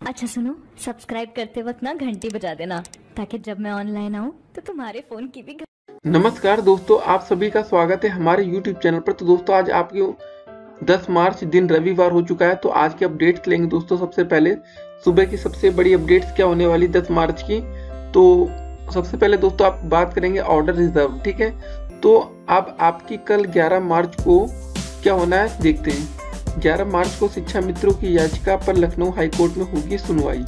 अच्छा सुनो, सब्सक्राइब करते वक्त ना घंटी बजा देना ताकि जब मैं ऑनलाइन आऊँ तो तुम्हारे फोन की भी नमस्कार दोस्तों, आप सभी का स्वागत है हमारे YouTube चैनल पर। तो दोस्तों आज आपके 10 मार्च दिन रविवार हो चुका है। तो आज के अपडेट्स लेंगे दोस्तों। सबसे पहले सुबह की सबसे बड़ी अपडेट्स क्या होने वाली 10 मार्च की। तो सबसे पहले दोस्तों आप बात करेंगे ऑर्डर रिजर्व, ठीक है। तो अब आपकी कल 11 मार्च को क्या होना है देखते हैं। 11 मार्च को शिक्षा मित्रों की याचिका पर लखनऊ हाईकोर्ट में होगी सुनवाई।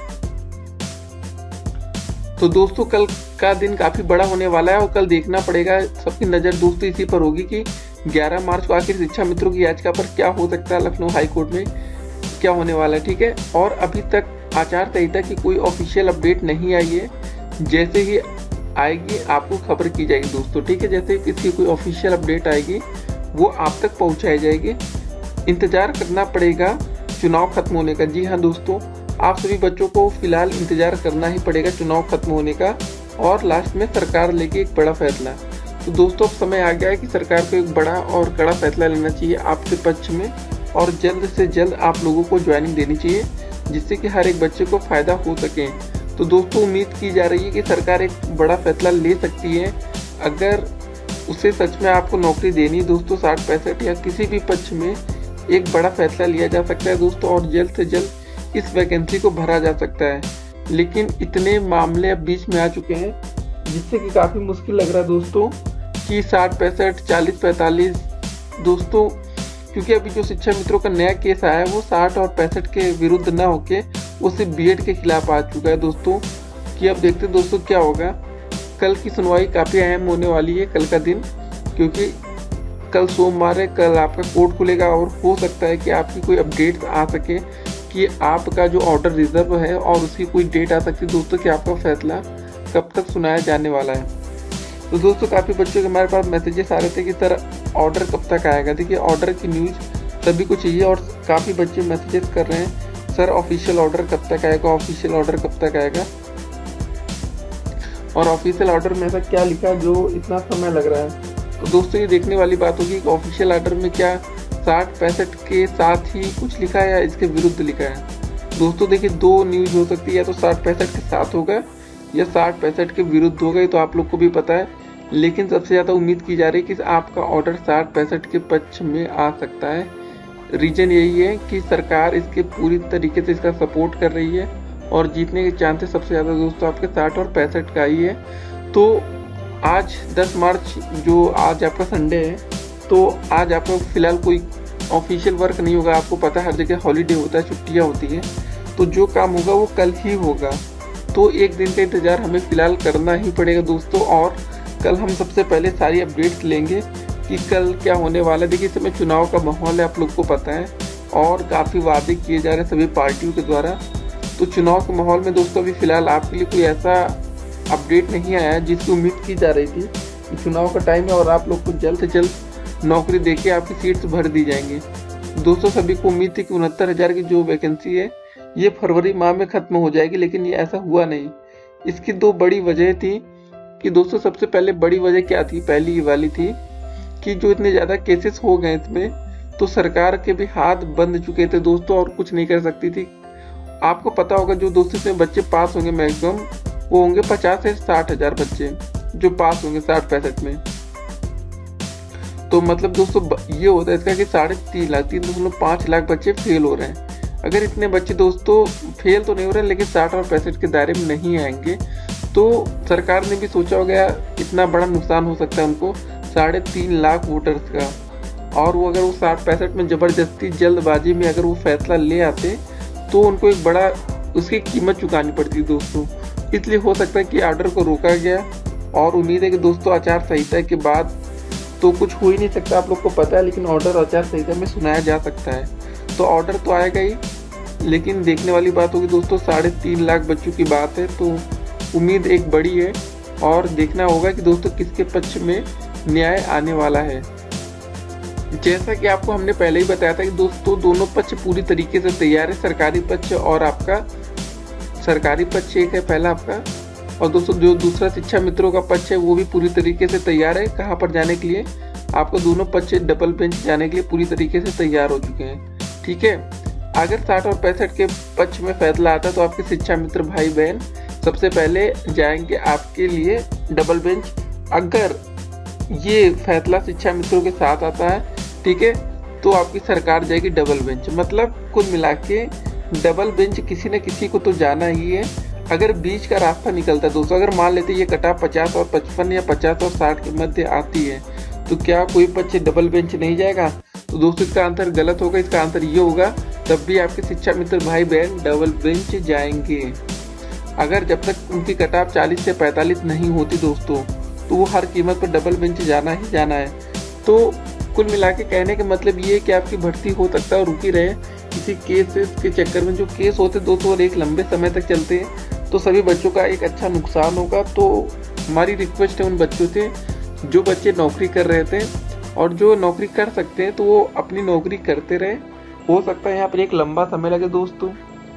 तो दोस्तों कल का दिन काफी बड़ा होने वाला है और कल देखना पड़ेगा, सबकी नजर दोस्तों इसी पर होगी कि 11 मार्च को आखिर शिक्षा मित्रों की याचिका पर क्या हो सकता है, लखनऊ हाईकोर्ट में क्या होने वाला है, ठीक है। और अभी तक आचार संहिता की कोई ऑफिशियल अपडेट नहीं आई है। जैसे ही आएगी आपको खबर की जाएगी दोस्तों, ठीक है। जैसे किसी कोई ऑफिशियल अपडेट आएगी वो आप तक पहुंचाई जाएगी। इंतजार करना पड़ेगा चुनाव खत्म होने का। जी हाँ दोस्तों, आप सभी बच्चों को फिलहाल इंतजार करना ही पड़ेगा चुनाव खत्म होने का और लास्ट में सरकार लेके एक बड़ा फैसला। तो दोस्तों अब समय आ गया है कि सरकार को एक बड़ा और कड़ा फैसला लेना चाहिए आपके पक्ष में और जल्द से जल्द आप लोगों को ज्वाइनिंग देनी चाहिए, जिससे कि हर एक बच्चे को फायदा हो सके। तो दोस्तों उम्मीद की जा रही है कि सरकार एक बड़ा फैसला ले सकती है। अगर उसे सच में आपको नौकरी देनी दोस्तों 60-65 या किसी भी पक्ष में एक बड़ा फैसला लिया जा सकता है दोस्तों और जल्द से जल्द इस वैकेंसी को भरा जा सकता है। लेकिन इतने मामले अब बीच में आ चुके हैं जिससे कि काफ़ी मुश्किल लग रहा है दोस्तों कि 60-65, 40-45 दोस्तों, क्योंकि अभी जो शिक्षा मित्रों का नया केस आया है वो 60 और 65 के विरुद्ध ना होके वो सिर्फ B.ed के खिलाफ आ चुका है दोस्तों। कि अब देखते दोस्तों क्या होगा। कल की सुनवाई काफ़ी अहम होने वाली है कल का दिन, क्योंकि कल सोमवार है। कल आपका कोर्ट खुलेगा और हो सकता है कि आपकी कोई अपडेट आ सके कि आपका जो ऑर्डर रिजर्व है और उसकी कोई डेट आ सकती है दोस्तों कि आपका फैसला कब तक सुनाया जाने वाला है। तो दोस्तों काफ़ी बच्चों के हमारे पास मैसेजेस आ रहे थे कि सर ऑर्डर कब तक आएगा। देखिए ऑर्डर की न्यूज़ सभी को चाहिए और काफ़ी बच्चे मैसेजेस कर रहे हैं सर ऑफिशियल ऑर्डर कब तक आएगा, ऑफिशियल ऑर्डर कब तक आएगा। और ऑफिशियल ऑर्डर में ऐसा क्या लिखा है जो इतना समय लग रहा है। तो दोस्तों ये देखने वाली बात होगी कि ऑफिशियल ऑर्डर में क्या 60-65 के साथ ही कुछ लिखा है या इसके विरुद्ध लिखा है। दोस्तों देखिए दो न्यूज़ हो सकती है, या तो 60-65 के साथ होगा या 60-65 के विरुद्ध होगा, ये तो आप लोग को भी पता है। लेकिन सबसे ज़्यादा उम्मीद की जा रही है कि आपका ऑर्डर 60-65 के पक्ष में आ सकता है। रीज़न यही है कि सरकार इसके पूरी तरीके से इसका सपोर्ट कर रही है और जीतने के चांसेस सबसे ज़्यादा दोस्तों आपके 60 और 65 का ही है। तो आज 10 मार्च जो आज आपका संडे है, तो आज आपका फिलहाल कोई ऑफिशियल वर्क नहीं होगा। आपको पता है हर जगह हॉलीडे होता है, छुट्टियां होती हैं। तो जो काम होगा वो कल ही होगा। तो एक दिन का इंतज़ार हमें फ़िलहाल करना ही पड़ेगा दोस्तों। और कल हम सबसे पहले सारी अपडेट्स लेंगे कि कल क्या होने वाला है। देखिए इस समय चुनाव का माहौल है, आप लोग को पता है, और काफ़ी वादे किए जा रहे हैं सभी पार्टियों के द्वारा। तो चुनाव के माहौल में दोस्तों अभी फ़िलहाल आपके लिए कोई ऐसा अपडेट नहीं आया है जिसकी उम्मीद की जा रही थी कि चुनाव का टाइम है और आप लोग को जल्द से जल्द नौकरी देके आपकी सीट्स भर दी जाएंगी। दोस्तों सभी को उम्मीद थी कि 69,000 की जो वैकेंसी है ये फरवरी माह में ख़त्म हो जाएगी, लेकिन ये ऐसा हुआ नहीं। इसकी दो बड़ी वजह थी कि दोस्तों सबसे पहले बड़ी वजह क्या थी, पहली वाली थी कि जो इतने ज़्यादा केसेस हो गए इसमें, तो सरकार के भी हाथ बंद चुके थे दोस्तों और कुछ नहीं कर सकती थी। आपको पता होगा जो दोस्तों इसमें बच्चे पास होंगे मैक्सिमम वो होंगे 50 से 60,000 बच्चे जो पास होंगे 60-65 में। तो मतलब दोस्तों ये होता है इसका कि 3.5 लाख 3.5 लाख बच्चे फेल हो रहे हैं। अगर इतने बच्चे दोस्तों फेल तो नहीं हो रहे लेकिन 60 और 65 के दायरे में नहीं आएंगे, तो सरकार ने भी सोचा होगा इतना बड़ा नुकसान हो सकता है उनको 3.5 लाख वोटर्स का। और वो अगर वो 60-65 में ज़बरदस्ती जल्दबाजी में अगर वो फैसला ले आते तो उनको एक बड़ा उसकी कीमत चुकानी पड़ती दोस्तों। इसलिए हो सकता है कि ऑर्डर को रोका गया और उम्मीद है कि दोस्तों आचार संहिता के बाद तो कुछ हो ही नहीं सकता, आप लोग को पता है, लेकिन ऑर्डर आचार संहिता में सुनाया जा सकता है। तो ऑर्डर तो आएगा ही, लेकिन देखने वाली बात होगी दोस्तों 3.5 लाख बच्चों की बात है, तो उम्मीद एक बड़ी है और देखना होगा कि दोस्तों किसके पक्ष में न्याय आने वाला है। जैसा कि आपको हमने पहले ही बताया था कि दोस्तों दोनों पक्ष पूरी तरीके से तैयार है, सरकारी पक्ष और आपका सरकारी पक्ष एक है पहला आपका, और दोस्तों जो दूसरा शिक्षा मित्रों का पक्ष है वो भी पूरी तरीके से तैयार है। कहाँ पर जाने के लिए, आपको दोनों पक्ष डबल बेंच जाने के लिए पूरी तरीके से तैयार हो चुके हैं, ठीक है। अगर 60 और 65 के पक्ष में फैसला आता है तो आपके शिक्षा मित्र भाई बहन सबसे पहले जाएंगे आपके लिए डबल बेंच। अगर ये फैसला शिक्षा मित्रों के साथ आता है, ठीक है, तो आपकी सरकार जाएगी डबल बेंच। मतलब कुल मिला के डबल बेंच किसी न किसी को तो जाना ही है। अगर बीच का रास्ता निकलता है दोस्तों, अगर मान लेते ये कटाप 50 और 55 या 50 और 60 के मध्य आती है, तो क्या कोई पक्ष डबल बेंच नहीं जाएगा? तो दोस्तों इसका आंसर गलत होगा। इसका आंसर ये होगा, तब भी आपके शिक्षा मित्र भाई बहन डबल बेंच जाएंगे। अगर जब तक उनकी कटाप 40 से 45 नहीं होती दोस्तों, तो वो हर कीमत पर डबल बेंच जाना ही जाना है। तो कुल मिला के कहने का मतलब ये है कि आपकी भर्ती हो सकता है और रुकी रहे किसी केस के चक्कर में। जो केस होते दोस्तों और एक लंबे समय तक चलते हैं, तो सभी बच्चों का एक अच्छा नुकसान होगा। तो हमारी रिक्वेस्ट है उन बच्चों से जो बच्चे नौकरी कर रहे थे और जो नौकरी कर सकते हैं, तो वो अपनी नौकरी करते रहे। हो सकता है यहाँ पर एक लंबा समय लगे दोस्तों,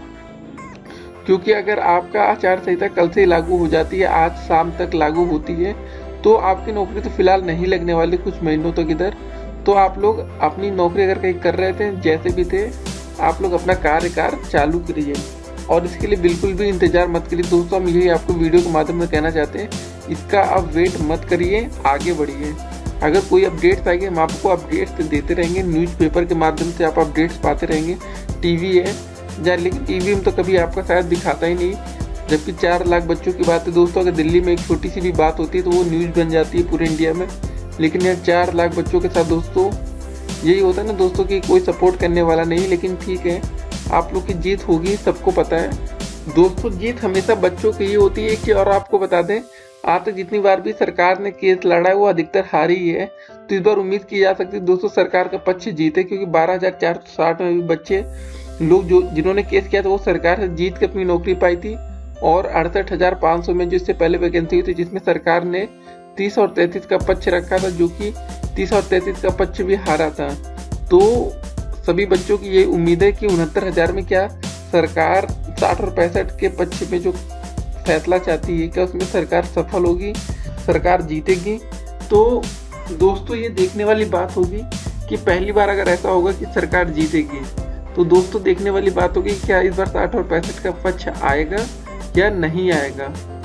क्योंकि अगर आपका आचार संहिता कल से लागू हो जाती है, आज शाम तक लागू होती है, तो आपकी नौकरी तो फिलहाल नहीं लगने वाली कुछ महीनों तक इधर। तो आप लोग अपनी नौकरी अगर कहीं कर रहे थे, जैसे भी थे, आप लोग अपना कार्य चालू करिए और इसके लिए बिल्कुल भी इंतजार मत करिए दोस्तों। हम यही आपको वीडियो के माध्यम से कहना चाहते हैं, इसका आप वेट मत करिए, आगे बढ़िए। अगर कोई अपडेट्स आएंगे हम आपको अपडेट्स देते रहेंगे, न्यूज़पेपर के माध्यम से आप अपडेट्स पाते रहेंगे। टीवी है लेकिन टीवी में तो कभी आपका शायद दिखाता ही नहीं, जबकि 4 लाख बच्चों की बात है दोस्तों। अगर दिल्ली में एक छोटी सी भी बात होती है तो वो न्यूज़ बन जाती है पूरे इंडिया में, लेकिन यहाँ 4 लाख बच्चों के साथ दोस्तों यही होता है ना दोस्तों कि कोई सपोर्ट करने वाला नहीं। लेकिन ठीक है, आप लोग की जीत होगी, सबको पता है दोस्तों। जीत हमेशा बच्चों की ही होती है। कि और आपको बता दें, आज तक जितनी बार भी सरकार ने केस लड़ा है वो अधिकतर हारी ही है। तो इस बार उम्मीद की जा सकती है दोस्तों सरकार का पक्ष जीते, क्योंकि 12,460 में भी बच्चे लोग जिन्होंने केस किया था वो सरकार से जीत के अपनी नौकरी पाई थी। और 68,500 में जो इससे पहले वैकेंसी हुई थी, जिसमें सरकार ने 30 और 33 का पक्ष रखा था, जो कि 30 और 33 का पक्ष भी हारा था। तो सभी बच्चों की ये उम्मीद है कि 69,000 में क्या सरकार 60 और 65 के पक्ष में जो फैसला चाहती है, क्या उसमें सरकार सफल होगी, सरकार जीतेगी? तो दोस्तों ये देखने वाली बात होगी कि पहली बार अगर ऐसा होगा कि सरकार जीतेगी, तो दोस्तों देखने वाली बात होगी क्या इस बार 60 और 65 का पक्ष आएगा या नहीं आएगा।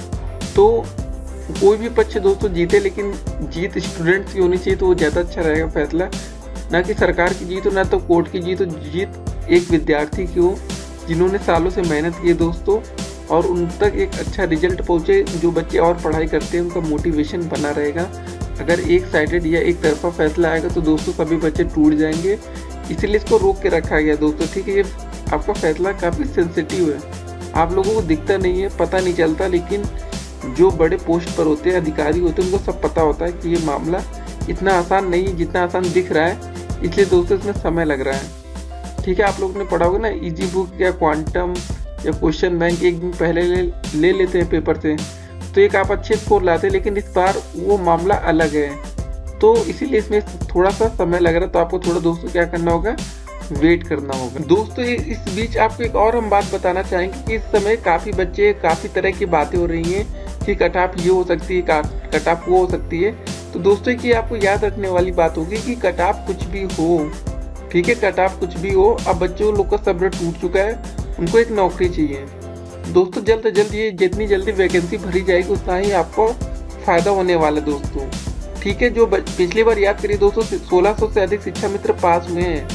तो कोई भी पक्ष दोस्तों जीते, लेकिन जीत स्टूडेंट्स की होनी चाहिए, तो वो ज़्यादा अच्छा रहेगा फैसला। ना कि सरकार की जीत हो, ना तो कोर्ट की जीत हो। जीत एक विद्यार्थी की हो जिन्होंने सालों से मेहनत की है दोस्तों, और उन तक एक अच्छा रिजल्ट पहुंचे। जो बच्चे और पढ़ाई करते हैं उनका मोटिवेशन बना रहेगा। अगर एक साइडेड या एक तरफा फैसला आएगा तो दोस्तों सभी बच्चे टूट जाएंगे, इसलिए इसको रोक के रखा गया दोस्तों, ठीक है। ये आपका फैसला काफ़ी सेंसिटिव है, आप लोगों को दिखता नहीं है, पता नहीं चलता, लेकिन जो बड़े पोस्ट पर होते हैं, अधिकारी होते हैं, उनको सब पता होता है कि ये मामला इतना आसान नहीं है जितना आसान दिख रहा है। इसलिए दोस्तों इसमें समय लग रहा है, ठीक है। आप लोगों ने पढ़ा होगा ना, इजी बुक या क्वांटम या क्वेश्चन बैंक एक दिन पहले ले लेते हैं पेपर से, तो एक आप अच्छे स्कोर लाते हैं, लेकिन इस बार वो मामला अलग है, तो इसीलिए इसमें थोड़ा सा समय लग रहा है। तो आपको थोड़ा दोस्तों क्या करना होगा, वेट करना होगा दोस्तों। इस बीच आपको एक और हम बात बताना चाहेंगे कि इस समय काफ़ी बच्चे काफ़ी तरह की बातें हो रही हैं कि कट ऑफ ये हो सकती है, कट ऑफ वो हो सकती है। तो दोस्तों की आपको याद रखने वाली बात होगी कि कट ऑफ कुछ भी हो, ठीक है, कट ऑफ कुछ भी हो, अब बच्चों लोग का सब्र टूट चुका है, उनको एक नौकरी चाहिए दोस्तों। जल्द से जल्द ये जितनी जल्दी वैकेंसी भरी जाएगी उतना ही आपको फायदा होने वाला है दोस्तों, ठीक है। जो पिछली बार याद करिए दोस्तों, 1600 से अधिक शिक्षा मित्र पास हुए हैं।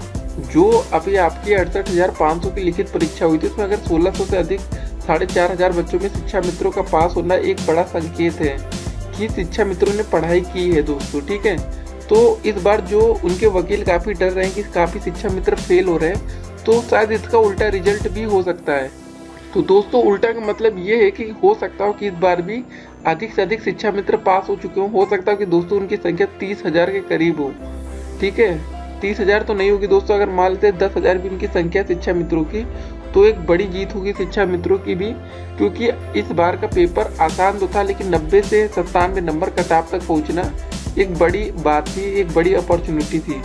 जो अभी आपकी 68,500 की लिखित परीक्षा हुई थी, उसमें अगर 1600 से अधिक 4,500 बच्चों में शिक्षा मित्रों का पास होना एक बड़ा संकेत है कि शिक्षा मित्रों ने पढ़ाई की है दोस्तों, ठीक है। तो इस बार जो उनके वकील काफ़ी डर रहे हैं कि काफ़ी शिक्षा मित्र फेल हो रहे हैं, तो शायद इसका उल्टा रिजल्ट भी हो सकता है। तो दोस्तों उल्टा का मतलब ये है कि हो सकता हो कि इस बार भी अधिक से अधिक शिक्षा मित्र पास हो चुके हो सकता है कि दोस्तों उनकी संख्या 30,000 के करीब हो, ठीक है। 30,000 तो नहीं होगी दोस्तों, अगर मान लेते 10,000 भी उनकी संख्या शिक्षा मित्रों की, तो एक बड़ी जीत होगी शिक्षा मित्रों की भी, क्योंकि इस बार का पेपर आसान तो था, लेकिन 90 से 97 नंबर कट-ऑफ तक पहुंचना एक बड़ी बात थी, एक बड़ी अपॉर्चुनिटी थी।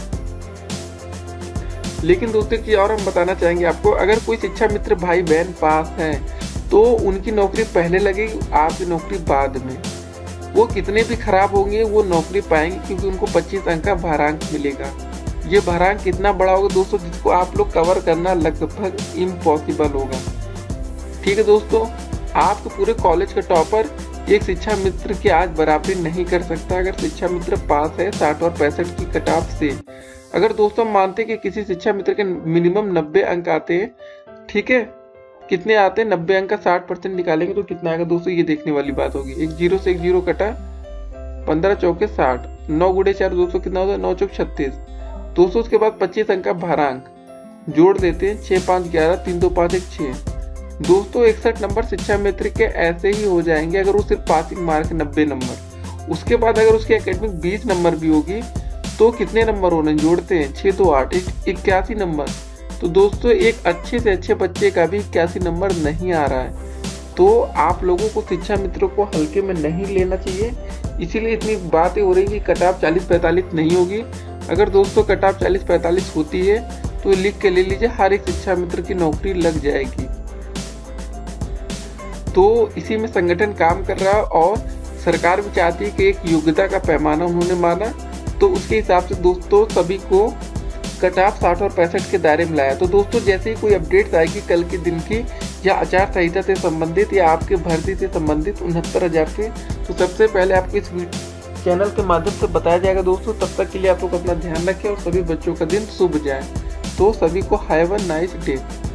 लेकिन दोस्तों की और हम बताना चाहेंगे आपको, अगर कोई शिक्षा मित्र भाई बहन पास हैं तो उनकी नौकरी पहले लगेगी, आपकी नौकरी बाद में। वो कितने भी खराब होंगे वो नौकरी पाएंगे, क्योंकि उनको 25 अंक का भारांक मिलेगा। ये भरांक कितना बड़ा होगा दोस्तों, जिसको आप लोग कवर करना लगभग इम्पॉसिबल होगा। ठीक है दोस्तों, आपके पूरे कॉलेज का टॉपर एक शिक्षा मित्र की आज बराबरी नहीं कर सकता अगर शिक्षा मित्र पास है 60 और 65 की कट ऑफ से। अगर दोस्तों मानते कि किसी शिक्षा मित्र के मिनिमम 90 अंक आते हैं, ठीक है, कितने आते हैं, 90 अंक का 60% निकालेंगे तो कितना आएगा दोस्तों, ये देखने वाली बात होगी। एक जीरो से एक जीरो कटा, 15 चौके 60, 9 गुड़े 4 दोस्तों कितना होता है, 9 चौक 36 दोस्तों। उसके बाद 25 अंक का भारांक जोड़ देते हैं, 6 5 11, 3 2 5 1 6 दोस्तों। 61 नंबर शिक्षा मित्र के ऐसे ही हो जाएंगे अगर वो सिर्फ पासिंग मार्क 90 नंबर। उसके बाद अगर उसकी एकेडमिक 20 नंबर भी होगी तो कितने नंबर होने, जोड़ते हैं 6 2 8, 81 नंबर। तो दोस्तों एक अच्छे से अच्छे बच्चे का भी 81 नंबर नहीं आ रहा है। तो आप लोगों को शिक्षा मित्रों को हल्के में नहीं लेना चाहिए, इसीलिए इतनी बातें हो रही कि कट ऑफ 40-45 नहीं होगी। अगर दोस्तों कट ऑफ 40-45 होती है तो लिख के ले लीजिए, हर एक शिक्षा मित्र की नौकरी लग जाएगी। तो इसी में संगठन काम कर रहा है और सरकार भी चाहती है कि एक योग्यता का पैमाना उन्होंने माना, तो उसके हिसाब से दोस्तों सभी को कट ऑफ 60 और 65 के दायरे में लाया। तो दोस्तों जैसे ही कोई अपडेट्स आएगी कल के दिन की, या आचार संहिता से संबंधित या आपके भर्ती से संबंधित 69,000 के, तो सबसे पहले आपको इस चैनल के माध्यम से बताया जाएगा दोस्तों। तब तक के लिए आप लोग अपना ध्यान रखें और सभी बच्चों का दिन शुभ जाए। तो सभी को हैव अ नाइस डे।